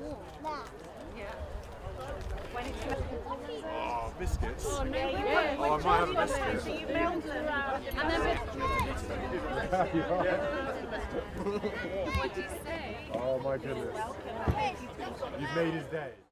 Oh, biscuits. Oh, no, I might have a biscuit. you melt them. And then what do you say? Oh my goodness. You've made his day.